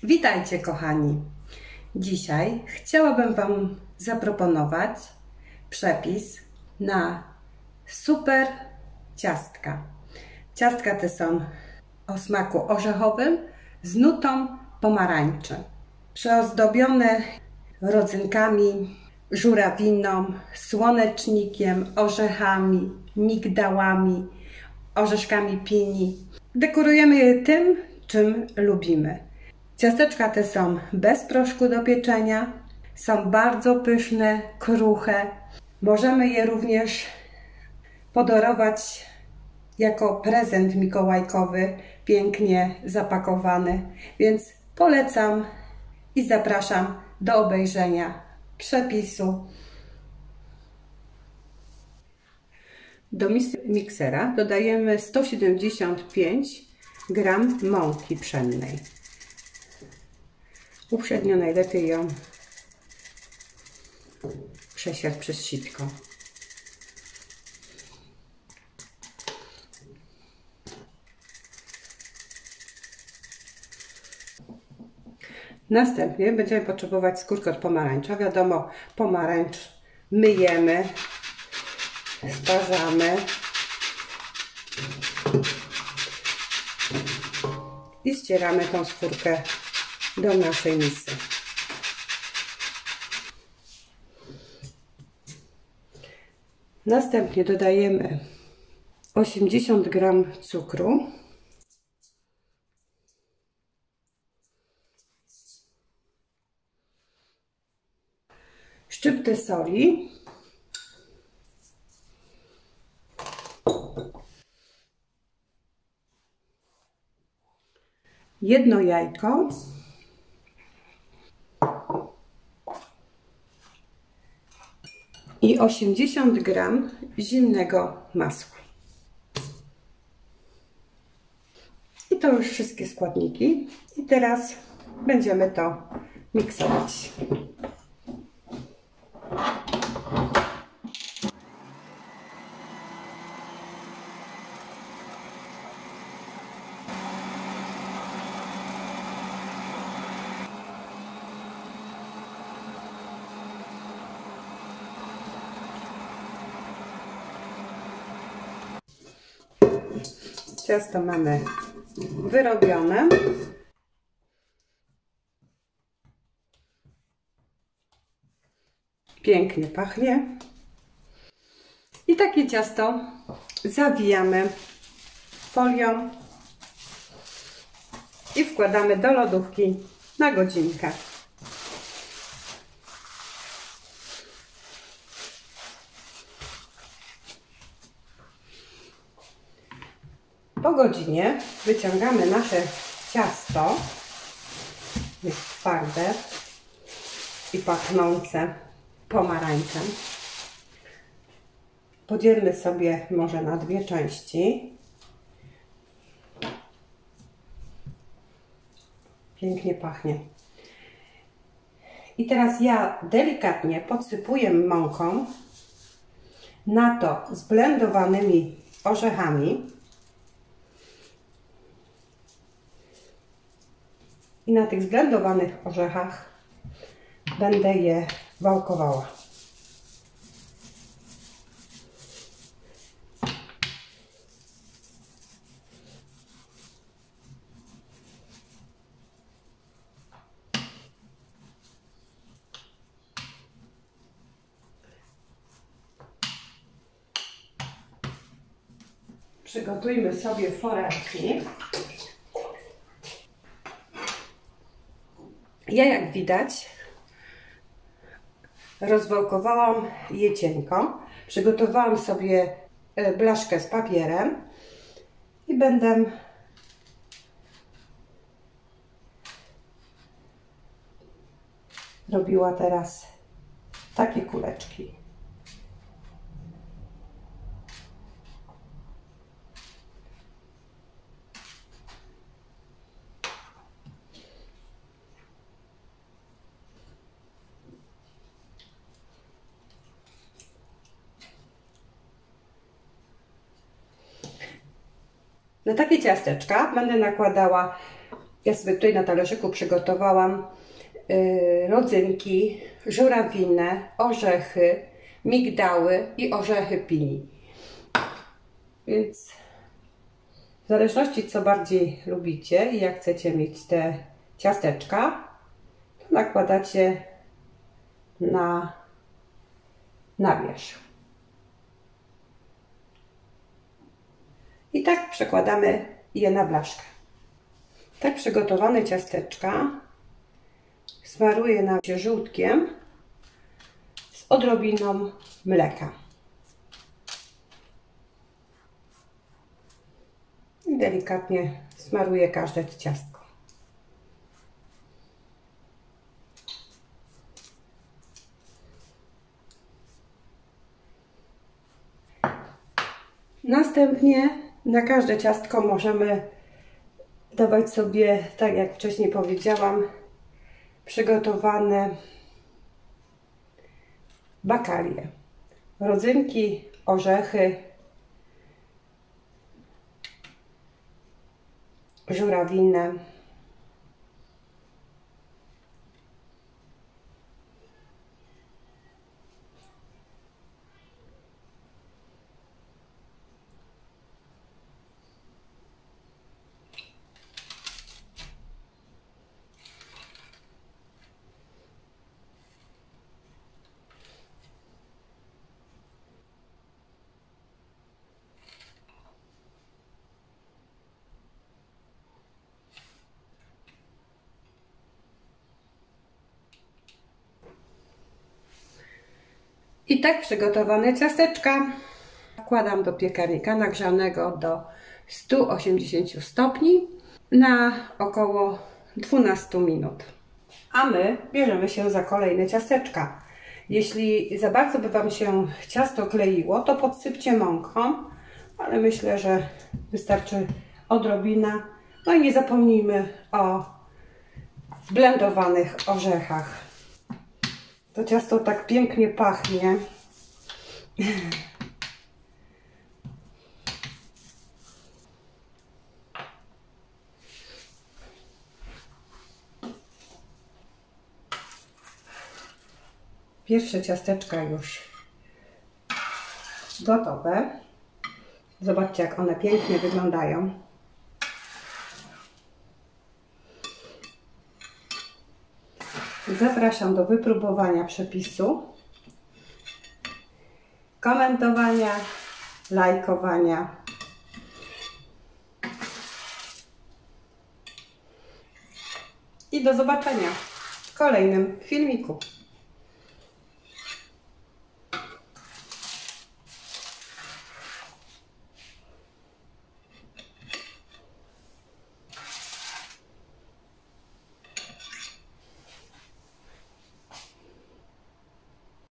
Witajcie kochani! Dzisiaj chciałabym Wam zaproponować przepis na super ciastka. Ciastka te są o smaku orzechowym z nutą pomarańczy. Przyozdobione rodzynkami, żurawiną, słonecznikiem, orzechami, migdałami, orzeszkami pini. Dekorujemy je tym, czym lubimy. Ciasteczka te są bez proszku do pieczenia, są bardzo pyszne, kruche. Możemy je również podarować jako prezent mikołajkowy, pięknie zapakowany, więc polecam i zapraszam do obejrzenia przepisu. Do miksera dodajemy 175 g mąki pszennej. Uprzednio najlepiej ją przesiać przez sitko. Następnie będziemy potrzebować skórkę od pomarańcza. Wiadomo, pomarańcz myjemy, sparzamy i ścieramy tą skórkę do naszej misy. Następnie dodajemy 80 g cukru, szczyptę soli, jedno jajko i 80 g zimnego masła. I to już wszystkie składniki. I teraz będziemy to miksować. Ciasto mamy wyrobione. Pięknie pachnie. I takie ciasto zawijamy folią i wkładamy do lodówki na godzinkę. Po godzinie wyciągamy nasze ciasto, jest twarde i pachnące pomarańczem. Podzielmy sobie może na dwie części. Pięknie pachnie. I teraz ja delikatnie podsypuję mąką, na to zblendowanymi orzechami. I na tych zblendowanych orzechach będę je wałkowała. Przygotujmy sobie foremki. Ja, jak widać, rozwałkowałam je cienko. Przygotowałam sobie blaszkę z papierem i będę robiła teraz takie kuleczki. Na takie ciasteczka będę nakładała Ja sobie tutaj na talerzyku przygotowałam rodzynki, żurawinę, orzechy, migdały i orzechy pini. Więc w zależności co bardziej lubicie i jak chcecie mieć te ciasteczka, to nakładacie na wierzch. I tak przekładamy je na blaszkę. Tak przygotowane ciasteczka smaruję na żółtkiem z odrobiną mleka. I delikatnie smaruję każde ciastko. Następnie na każde ciastko możemy dawać sobie, tak jak wcześniej powiedziałam, przygotowane bakalie, rodzynki, orzechy, żurawinę. I tak przygotowane ciasteczka wkładam do piekarnika nagrzanego do 180 stopni na około 12 minut. A my bierzemy się za kolejne ciasteczka. Jeśli za bardzo by Wam się ciasto kleiło, to podsypcie mąką, ale myślę, że wystarczy odrobina. No i nie zapomnijmy o zblendowanych orzechach. To ciasto tak pięknie pachnie. Pierwsze ciasteczka już gotowe. Zobaczcie, jak one pięknie wyglądają. Zapraszam do wypróbowania przepisu, komentowania, lajkowania. I do zobaczenia w kolejnym filmiku.